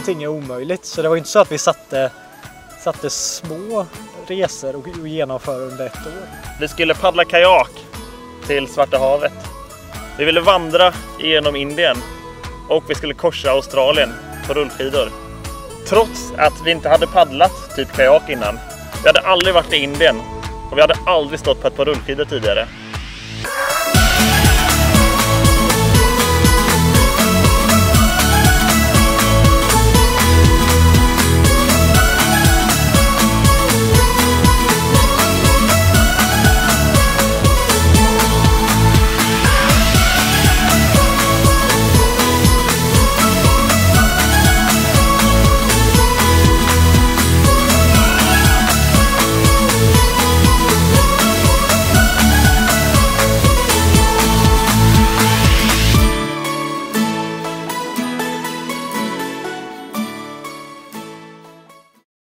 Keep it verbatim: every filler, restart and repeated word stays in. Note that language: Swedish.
ingenting är omöjligt. Så det var inte så att vi satte, satte små resor och, och genomföra under ett år. Vi skulle paddla kajak till Svarta havet. Vi ville vandra genom Indien och vi skulle korsa Australien på rullskidor. Trots att vi inte hade paddlat typ kajak innan. Vi hade aldrig varit i Indien och vi hade aldrig stått på ett par rullskidor tidigare.